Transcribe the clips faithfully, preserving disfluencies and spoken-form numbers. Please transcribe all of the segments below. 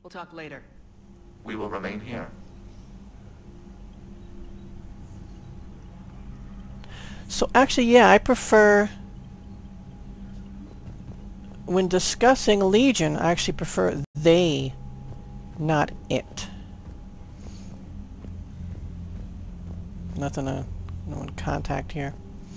We'll talk later. We will remain here. So actually, yeah, I prefer... When discussing Legion, I actually prefer they, not it. Nothing to... no one contact here.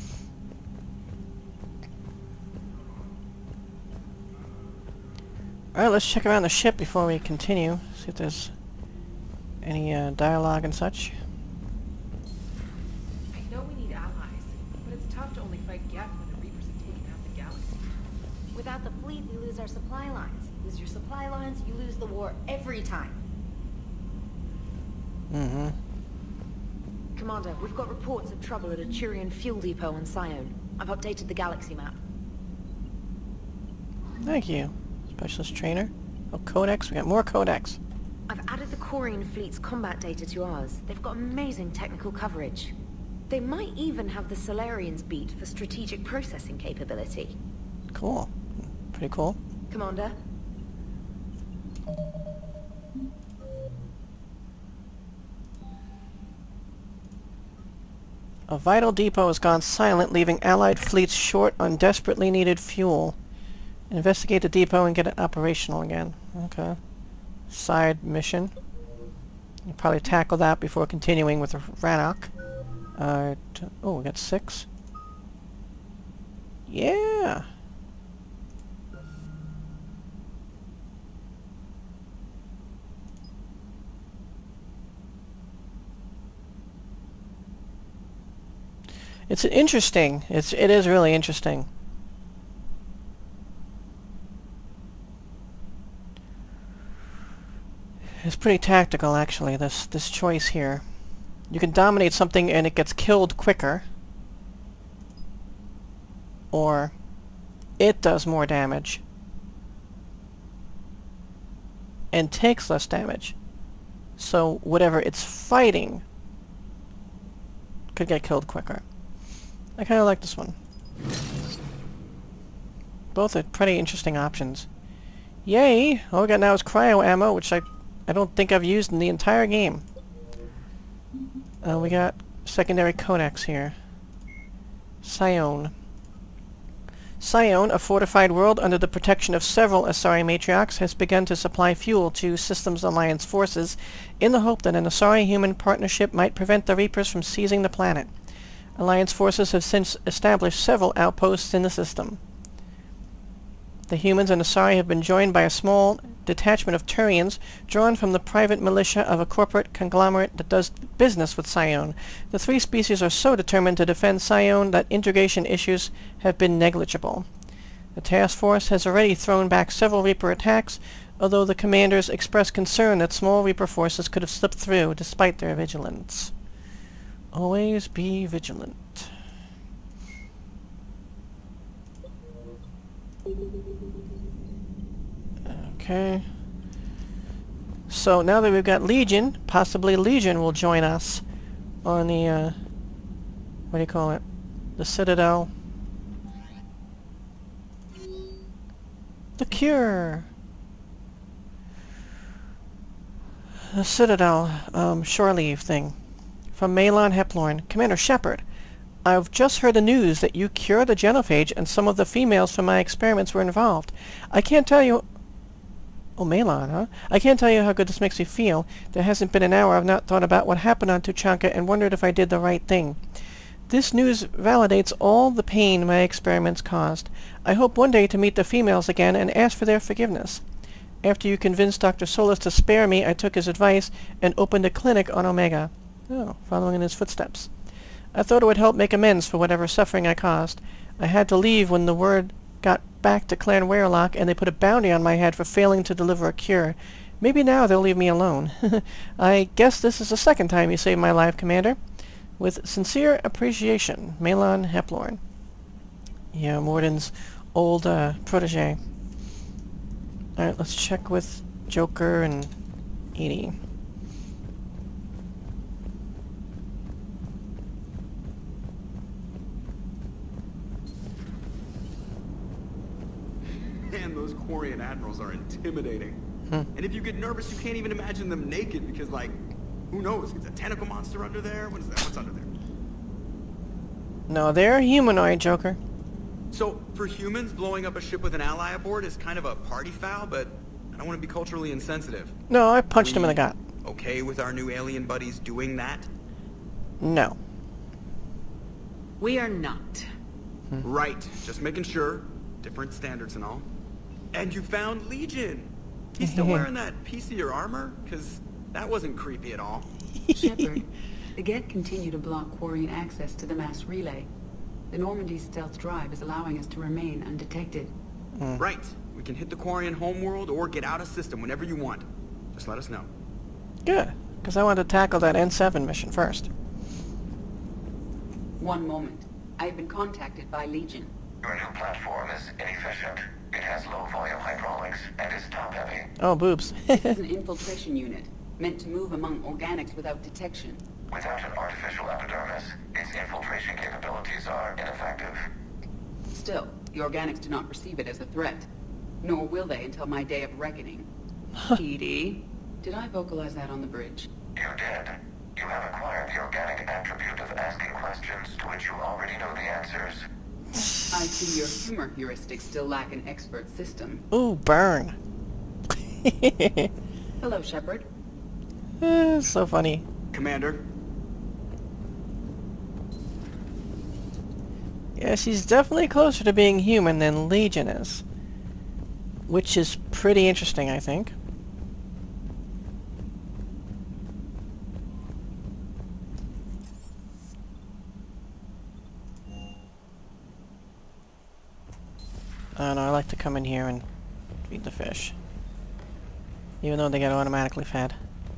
Alright, let's check around the ship before we continue. See if there's any uh, dialogue and such. I know we need allies, but it's tough to only fight Geth when the Reapers have taken out the galaxy. Without the fleet, we lose our supply lines. Lose your supply lines, you lose the war every time. Mm-hmm. Commander, we've got reports of trouble at a Turian fuel depot on Sion. I've updated the galaxy map. Thank you. Specialist Traynor. Oh, Codex. We got more Codex. I've added the Corian fleet's combat data to ours. They've got amazing technical coverage. They might even have the Solarians beat for strategic processing capability. Cool. Pretty cool. Commander? A vital depot has gone silent, leaving Allied fleets short on desperately needed fuel. Investigate the depot and get it operational again. Okay. Side mission. You'll probably tackle that before continuing with Rannoch. Uh, t oh, we got six. Yeah! It's interesting. It's it is really interesting. It's pretty tactical, actually, this this choice here. You can dominate something and it gets killed quicker. Or it does more damage and takes less damage. So whatever it's fighting could get killed quicker. I kind of like this one. Both are pretty interesting options. Yay! All we got now is cryo ammo, which I I don't think I've used in the entire game. Uh, we got secondary codex here. Sion. Sion, a fortified world under the protection of several Asari matriarchs, has begun to supply fuel to Systems Alliance forces in the hope that an Asari-human partnership might prevent the Reapers from seizing the planet. Alliance forces have since established several outposts in the system. The humans and Asari have been joined by a small detachment of Turians drawn from the private militia of a corporate conglomerate that does business with Sion. The three species are so determined to defend Sion that integration issues have been negligible. The task force has already thrown back several Reaper attacks, although the commanders expressed concern that small Reaper forces could have slipped through despite their vigilance. Always be vigilant. Okay. So now that we've got Legion, possibly Legion will join us on the, uh, what do you call it? The Citadel. The Cure! The Citadel, um, shore leave thing. From Malon Heplorn. Commander Shepard, I've just heard the news that you cured the genophage and some of the females from my experiments were involved. I can't tell you... Oh, Malon, huh? I can't tell you how good this makes me feel. There hasn't been an hour I've not thought about what happened on Tuchanka and wondered if I did the right thing. This news validates all the pain my experiments caused. I hope one day to meet the females again and ask for their forgiveness. After you convinced Doctor Solis to spare me, I took his advice and opened a clinic on Omega. Oh, following in his footsteps. I thought it would help make amends for whatever suffering I caused. I had to leave when the word got back to Clan Werelock and they put a bounty on my head for failing to deliver a cure. Maybe now they'll leave me alone. I guess this is the second time you saved my life, Commander. With sincere appreciation, Malon Heplorn. Yeah, Morden's old uh, protege. Alright, let's check with Joker and Edie. Man, those Quarian admirals are intimidating. Hmm. And if you get nervous, you can't even imagine them naked because, like, who knows? It's a tentacle monster under there? What is that? What's under there? No, they're humanoid, Joker. So, for humans, blowing up a ship with an ally aboard is kind of a party foul, but I don't want to be culturally insensitive. No, I punched him in the We gut. Okay with our new alien buddies doing that? No. We are not. Right, just making sure. Different standards and all. And you found Legion. He's still wearing that piece of your armor? Because that wasn't creepy at all. Shepard, the Geth continue to block Quarian access to the mass relay. The Normandy stealth drive is allowing us to remain undetected. Mm. Right. We can hit the Quarian homeworld or get out of system whenever you want. Just let us know. Good, because I wanted to tackle that N seven mission first. One moment. I've been contacted by Legion. Your new platform is inefficient. It has low volume hydraulics and is top heavy. Oh, boobs. This is an infiltration unit, meant to move among organics without detection. Without an artificial epidermis, its infiltration capabilities are ineffective. Still, the organics do not perceive it as a threat. Nor will they until my day of reckoning. P D, did I vocalize that on the bridge? You did. You have acquired the organic attribute of asking questions to which you already know the answers. I see your humor heuristics still lack an expert system. Ooh, burn. Hello, Shepard. Eh, so funny. Commander, Yeah, she's definitely closer to being human than Legion is. Which is pretty interesting, I think. I don't know, I like to come in here and feed the fish. Even though they get automatically fed.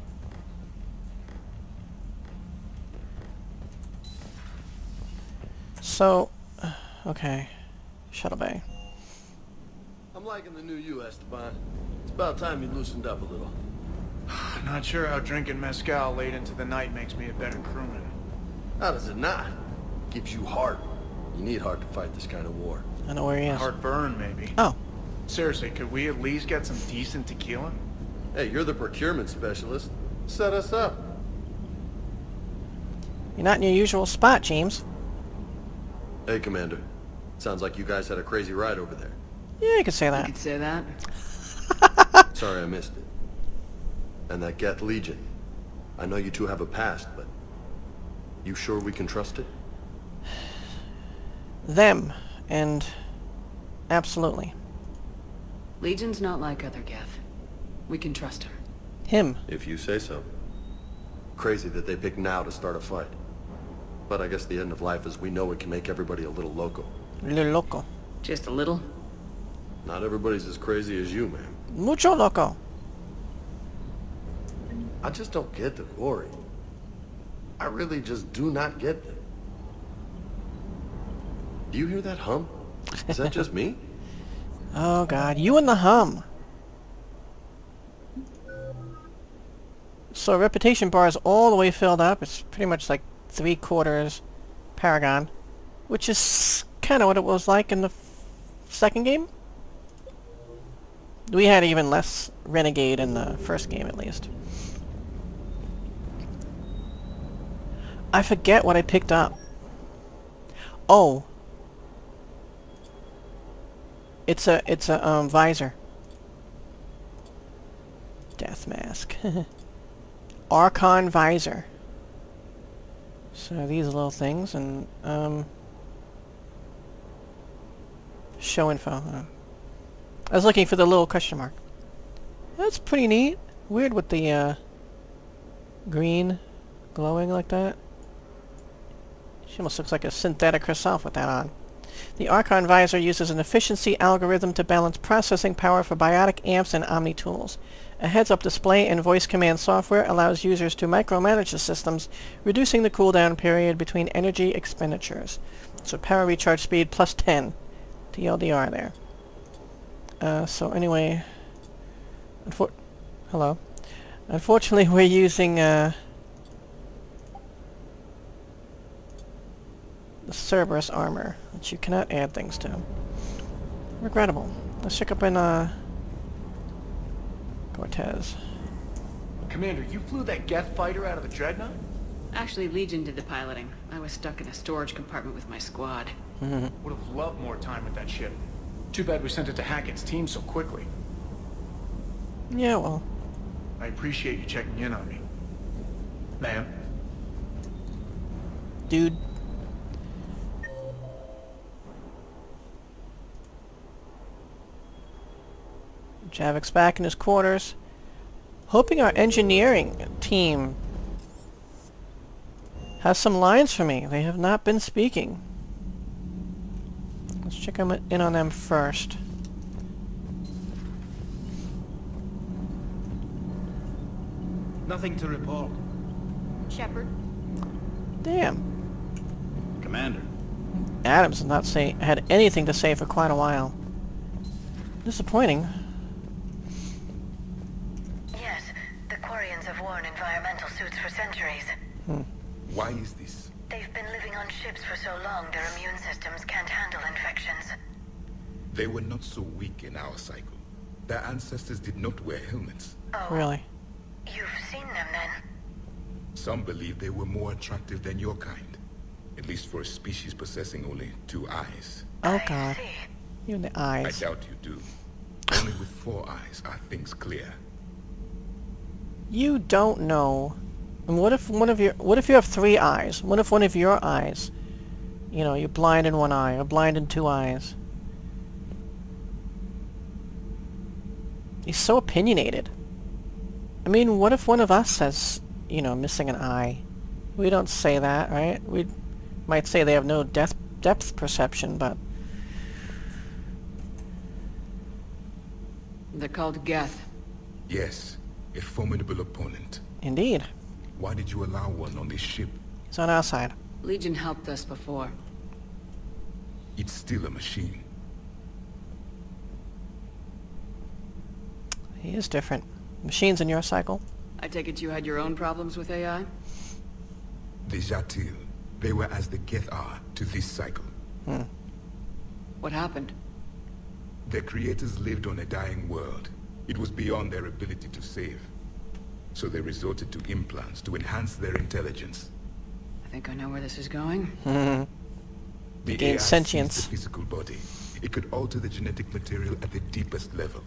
So, okay. Shuttle Bay. I'm liking the new you, Esteban. It's about time you loosened up a little. I'm not sure how drinking mezcal late into the night makes me a better crewman. How does it not? Gives you heart. You need heart to fight this kind of war. I know where he is. Heartburn, maybe. Oh. Seriously, could we at least get some decent tequila? Hey, you're the procurement specialist. Set us up. You're not in your usual spot, James. Hey, Commander. Sounds like you guys had a crazy ride over there. Yeah, you could say You that. could say that. Sorry I missed it. And that Geth Legion. I know you two have a past, but... you sure we can trust it? Them. And... absolutely. Legion's not like other Geth. We can trust him. Him. If you say so. Crazy that they pick now to start a fight. But I guess the end of life as we know it can make everybody a little loco. Little loco. Just a little? Not everybody's as crazy as you, man. Mucho loco. I just don't get the glory. I really just do not get them. Do you hear that hum? Is that just me? Oh god, you and the hum. So reputation bar is all the way filled up. It's pretty much like three quarters Paragon, which is kind of what it was like in the f second game. We had even less Renegade in the first game, at least. I forget what I picked up. Oh. It's a, it's a, um, visor. Death mask. Archon visor. So these little things, and, um... show info. Uh, I was looking for the little question mark. That's pretty neat. Weird with the, uh... green glowing like that. She almost looks like a synthetic herself with that on. The Archon visor uses an efficiency algorithm to balance processing power for biotic amps and Omni tools. A heads-up display and voice command software allows users to micromanage the systems, reducing the cooldown period between energy expenditures. So power recharge speed plus ten. T L D R there. Uh, so anyway... Unfor Hello. Unfortunately, we're using, uh... the Cerberus armor, which you cannot add things to. Regrettable. Let's check up in, uh... go Cortez. Commander, you flew that Geth fighter out of the Dreadnought? Actually, Legion did the piloting. I was stuck in a storage compartment with my squad. Would have loved more time with that ship. Too bad we sent it to Hackett's team so quickly. Yeah, well. I appreciate you checking in on me. Ma'am? Dude. Javik's back in his quarters. Hoping our engineering team has some lines for me. They have not been speaking. Let's check in on them first. Nothing to report. Shepard. Damn. Commander. Adams has not say had anything to say for quite a while. Disappointing. Yes, the Quarians have worn environmental suits for centuries. Hmm. Why is this? They've been living on ships for so long their immune systems can't handle infections. They were not so weak in our cycle. Their ancestors did not wear helmets. Oh. Really? You've seen them then? Some believe they were more attractive than your kind. At least for a species possessing only two eyes. Oh I god. see. You and the I eyes. doubt you do. Only with four eyes are things clear. You don't know. And what if one of your what if you have three eyes? What if one of your eyes, you know, you're blind in one eye or blind in two eyes? He's so opinionated. I mean, what if one of us says, you know, missing an eye? We don't say that, right? We might say they have no depth depth perception, but They're called Geth. Yes, a formidable opponent. indeed, Why did you allow one on this ship? he's on our side. Legion helped us before. It's still a machine. He is different. Machines in your cycle? I take it you had your own problems with A I? The Jatil, they were as the Geth are to this cycle. Hmm. What happened? Their creators lived on a dying world. It was beyond their ability to save. So they resorted to implants to enhance their intelligence. I think I know where this is going. Hmm. The Gain A I sees sentience. the physical body. It could alter the genetic material at the deepest level.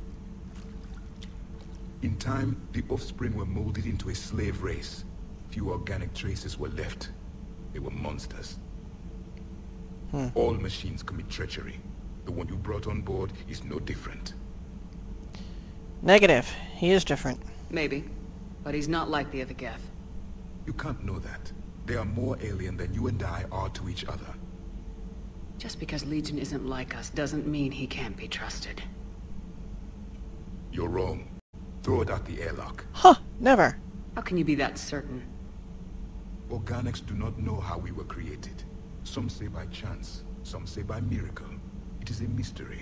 In time, the offspring were molded into a slave race. Few organic traces were left. They were monsters. Hmm. All machines commit treachery. The one you brought on board is no different. Negative. He is different. Maybe. But he's not like the other Geth. You can't know that. They are more alien than you and I are to each other. Just because Legion isn't like us doesn't mean he can't be trusted. You're wrong. Throw it at the airlock. Huh. Never. How can you be that certain? Organics do not know how we were created. Some say by chance, some say by miracle. It is a mystery.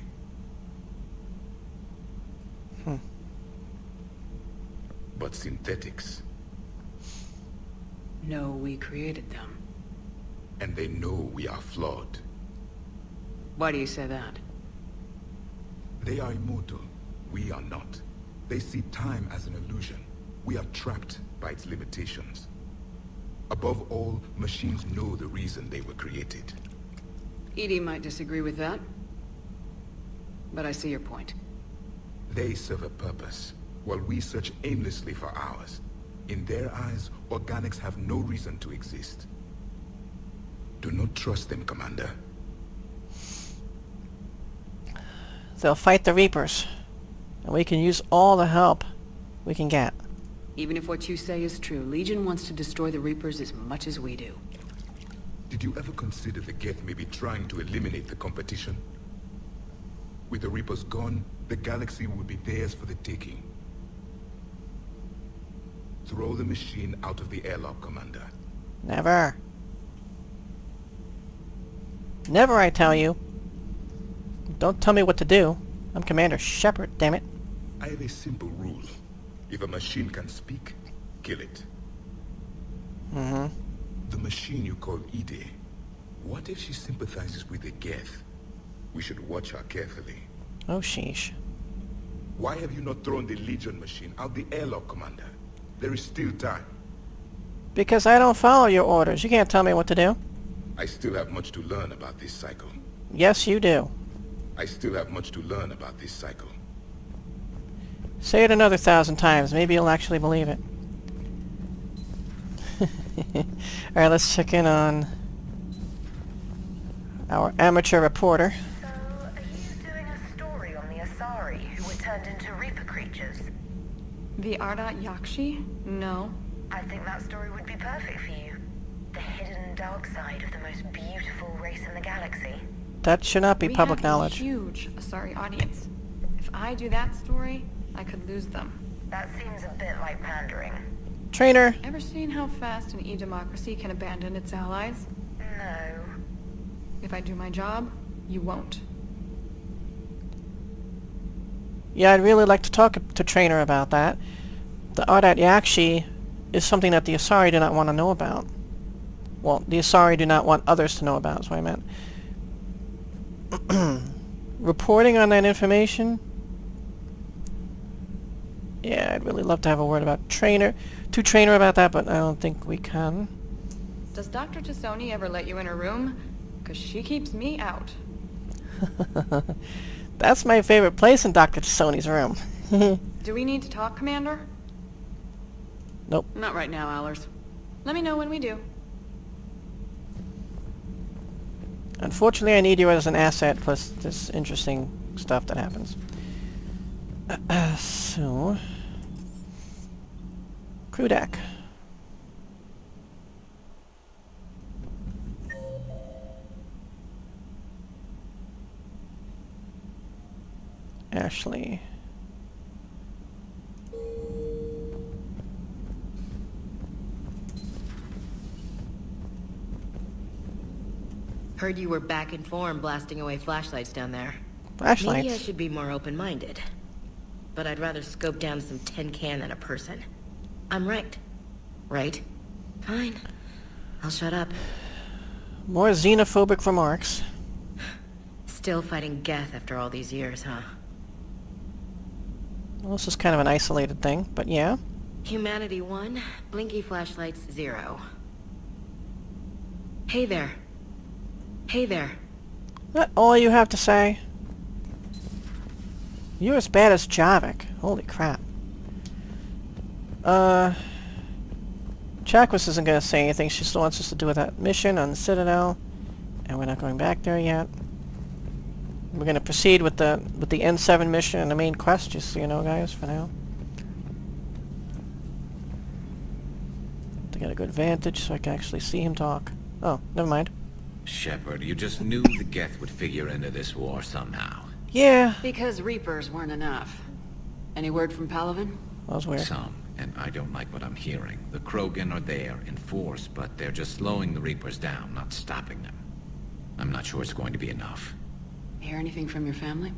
Hmm. But synthetics, No, we created them. and they know we are flawed. Why do you say that? They are immortal. We are not. They see time as an illusion. We are trapped by its limitations. Above all, machines know the reason they were created. Edie might disagree with that. But I see your point. They serve a purpose, while we search aimlessly for ours. In their eyes, organics have no reason to exist. Do not trust them, Commander. They'll fight the Reapers. And we can use all the help we can get. Even if what you say is true, Legion wants to destroy the Reapers as much as we do. Did you ever consider the Geth may be trying to eliminate the competition? With the Reapers gone, the galaxy would be theirs for the taking. Throw the machine out of the airlock, Commander. Never. Never, I tell you. Don't tell me what to do. I'm Commander Shepard, damn it. I have a simple rule. If a machine can speak, kill it. Mm-hmm. The machine you call Edie, what if she sympathizes with the Geth? We should watch her carefully. Oh, sheesh. Why have you not thrown the Legion machine out the airlock, Commander? There is still time. Because I don't follow your orders. You can't tell me what to do. I still have much to learn about this cycle. Yes, you do. I still have much to learn about this cycle. Say it another thousand times. Maybe you'll actually believe it. Alright, let's check in on our amateur reporter. So, are you doing a story on the Asari who were turned into Reaper creatures? The Ardat-Yakshi? No. I think that story would be perfect for you. The hidden dark side of the most beautiful race in the galaxy. That should not be we public have knowledge. A huge Asari audience. If I do that story, I could lose them. That seems a bit like pandering. Traynor! Ever seen how fast an e-democracy can abandon its allies? No. If I do my job, you won't. Yeah, I'd really like to talk to Traynor about that. The Ardat-Yakshi is something that the Asari do not want to know about. Well, the Asari do not want others to know about, is what I meant. Reporting on that information? Yeah, I'd really love to have a word about Traynor, to Traynor about that, but I don't think we can. Does Doctor Tassoni ever let you in her room? Because she keeps me out. That's my favorite place in Doctor Tassoni's room. Do we need to talk, Commander? Nope. Not right now, Allers. Let me know when we do. Unfortunately, I need you as an asset, plus this interesting stuff that happens. Uh, uh, so... Crew deck. Ashley. Heard you were back in form blasting away flashlights down there. Flashlights? Maybe I should be more open-minded. But I'd rather scope down some tin can than a person. I'm right. Right? Fine. I'll shut up. More xenophobic remarks. Still fighting Geth after all these years, huh? Well, this is kind of an isolated thing, but yeah. Humanity one, blinky flashlights zero. Hey there. Hey there. Is that all you have to say? You're as bad as Javik. Holy crap. Uh... Chakwas isn't going to say anything. She still wants us to do that mission on the Citadel. And we're not going back there yet. We're going to proceed with the with the N seven mission and the main quest, just so you know, guys, for now. To get a good vantage so I can actually see him talk. Oh, never mind. Shepard, you just knew the Geth would figure into this war somehow. Yeah. Because Reapers weren't enough. Any word from Palaven? That was weird. Some, and I don't like what I'm hearing. The Krogan are there in force, but they're just slowing the Reapers down, not stopping them. I'm not sure it's going to be enough. Hear anything from your family?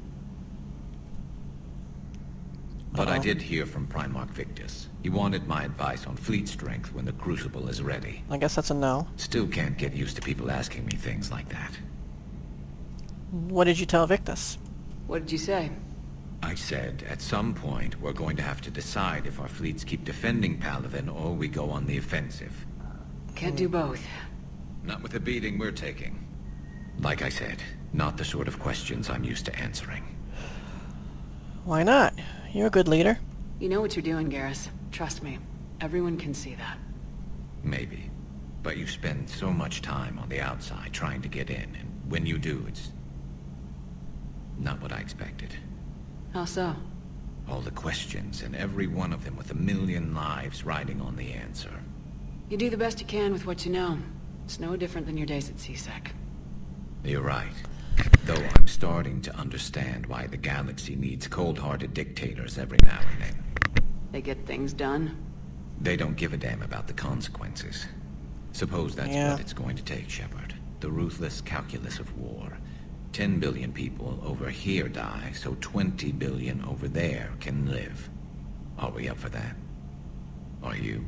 But Uh-oh. I did hear from Primarch Victus. He wanted my advice on fleet strength when the Crucible is ready. I guess that's a no. Still can't get used to people asking me things like that. What did you tell Victus? What did you say? I said, at some point, we're going to have to decide if our fleets keep defending Palaven or we go on the offensive. Can't do both. Not with the beating we're taking. Like I said, not the sort of questions I'm used to answering. Why not? You're a good leader. You know what you're doing, Garrus. Trust me. Everyone can see that. Maybe. But you spend so much time on the outside trying to get in, and when you do, it's not what I expected. How so? All the questions, and every one of them with a million lives riding on the answer. You do the best you can with what you know. It's no different than your days at C S E C. You're right. Though I'm starting to understand why the galaxy needs cold-hearted dictators every now and then. They get things done. They don't give a damn about the consequences. Suppose that's Yeah. what it's going to take, Shepard. The ruthless calculus of war. Ten billion people over here die, so twenty billion over there can live. Are we up for that? Are you?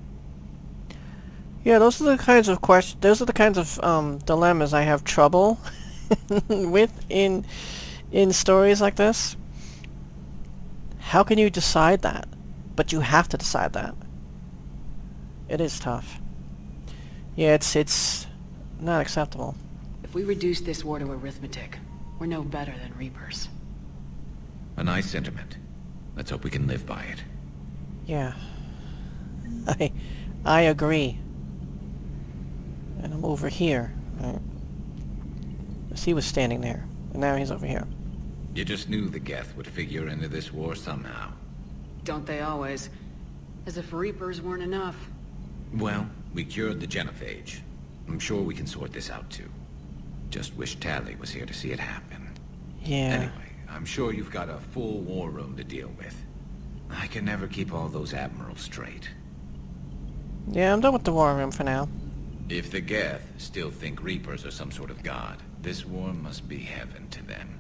Yeah, those are the kinds of questions. Those are the kinds of um, dilemmas I have trouble with in in stories like this. How can you decide that? But you have to decide that. It is tough. Yeah, it's it's not acceptable. If we reduce this war to arithmetic, we're no better than Reapers. A nice sentiment. Let's hope we can live by it. Yeah. I I agree. And I'm over here. Right? He was standing there, and now he's over here. You just knew the Geth would figure into this war somehow. Don't they always? As if Reapers weren't enough. Well, we cured the genophage. I'm sure we can sort this out too. Just wish Tali was here to see it happen. Yeah. Anyway, I'm sure you've got a full war room to deal with. I can never keep all those admirals straight. Yeah, I'm done with the war room for now. If the Geth still think Reapers are some sort of god, this war must be heaven to them.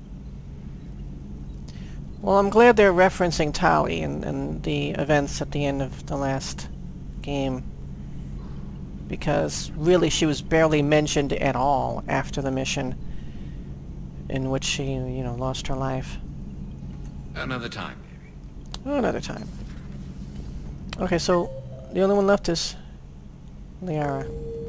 Well, I'm glad they're referencing Tali and, and the events at the end of the last game. Because really she was barely mentioned at all after the mission in which she, you know, lost her life. Another time, maybe. Oh, another time. Okay, so the only one left is Liara.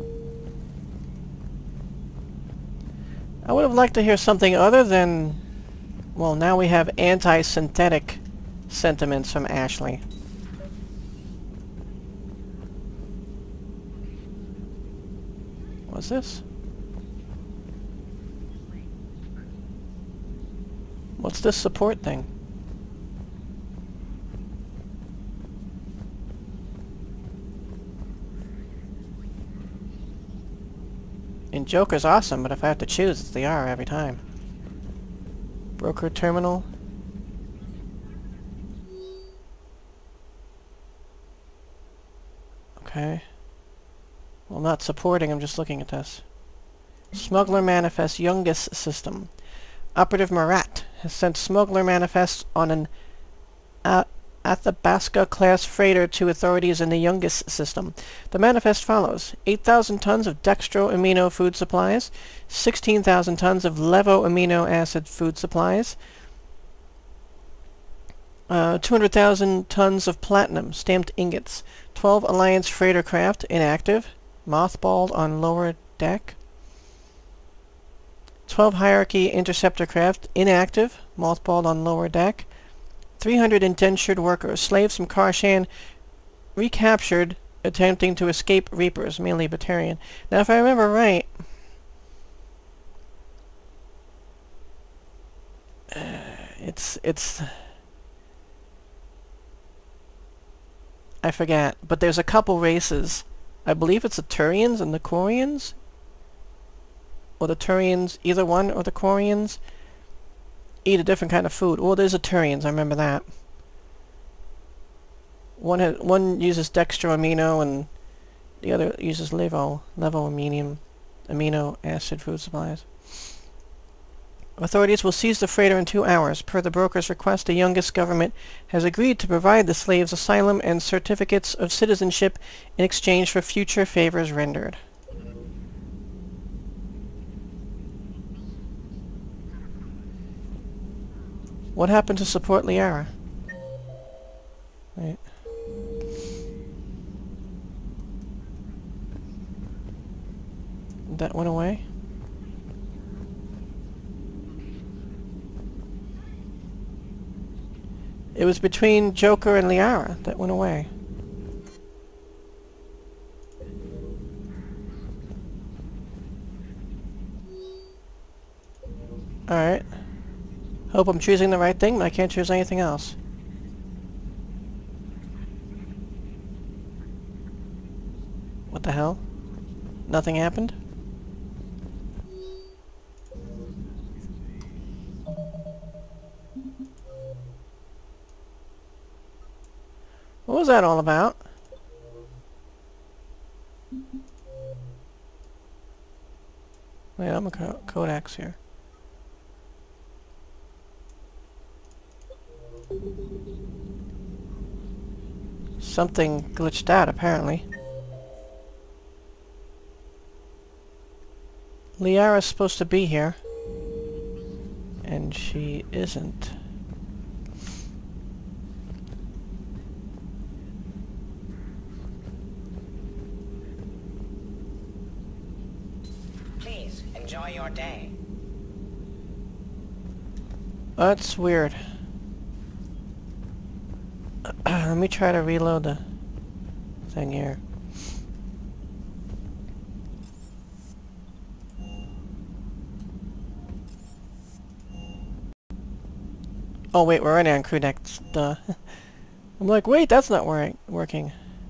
I would have liked to hear something other than... Well, now we have anti-synthetic sentiments from Ashley. What's this? What's this support thing? And Joker's awesome, but if I have to choose, it's the R every time. Broker terminal. Okay. Well, not supporting, I'm just looking at this. Smuggler Manifest Youngest System. Operative Marat has sent Smuggler Manifests on an uh, Athabasca-class freighter to authorities in the Youngest System. The manifest follows: eight thousand tons of dextro-amino food supplies, sixteen thousand tons of levo-amino acid food supplies, uh, two hundred thousand tons of platinum stamped ingots, twelve Alliance freighter craft inactive, mothballed on lower deck, twelve Hierarchy interceptor craft inactive, mothballed on lower deck, three hundred indentured workers, slaves from Karshan, recaptured, attempting to escape Reapers, mainly Batarian. Now, if I remember right, uh, it's it's I forget, but there's a couple races. I believe it's the Turians and the Quarians, or the Turians, either one, or the Quarians. Eat a different kind of food. Oh, there's a Turians, I remember that. One has, one uses dextroamino and the other uses levo, levoaminium, amino acid food supplies. Authorities will seize the freighter in two hours. Per the broker's request, the Youngest government has agreed to provide the slaves asylum and certificates of citizenship in exchange for future favors rendered. What happened to support Liara? Wait. That went away? It was between Joker and Liara that went away. Alright. Hope I'm choosing the right thing, but I can't choose anything else. What the hell? Nothing happened? What was that all about? Wait, I'm a co codex here. Something glitched out, apparently. Liara's supposed to be here. And she isn't. That's weird. Let me try to reload the thing here. Oh wait, we're already on crew deck. Duh. I'm like, wait, that's not wor working.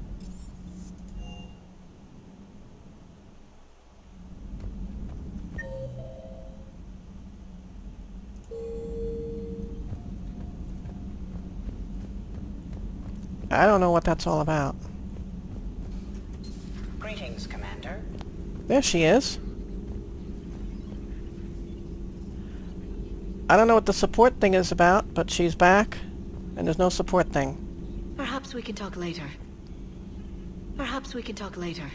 I don't know what that's all about. Greetings, Commander. There she is. I don't know what the support thing is about, but she's back, and there's no support thing. Perhaps we can talk later. Perhaps we can talk later.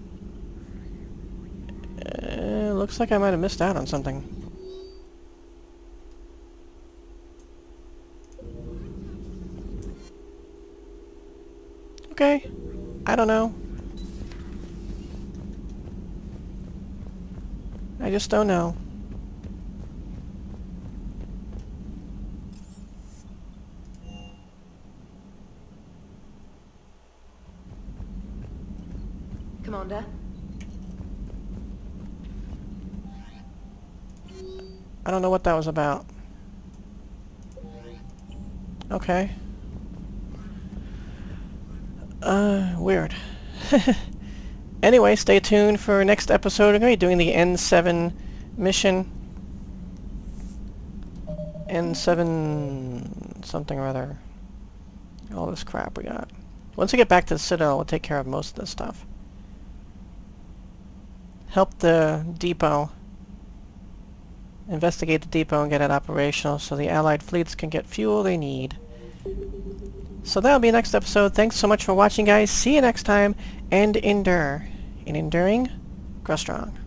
Uh, looks like I might have missed out on something. Okay. I don't know. I just don't know. Commander? I don't know what that was about. Okay. Uh, weird. Anyway, stay tuned for next episode. I'm going to be doing the N seven mission. N seven something or other. All this crap we got. Once we get back to the Citadel, we'll take care of most of this stuff. Help the depot. Investigate the depot and get it operational so the Allied fleets can get fuel they need. So that'll be next episode. Thanks so much for watching, guys. See you next time, and endure. In enduring, grow strong.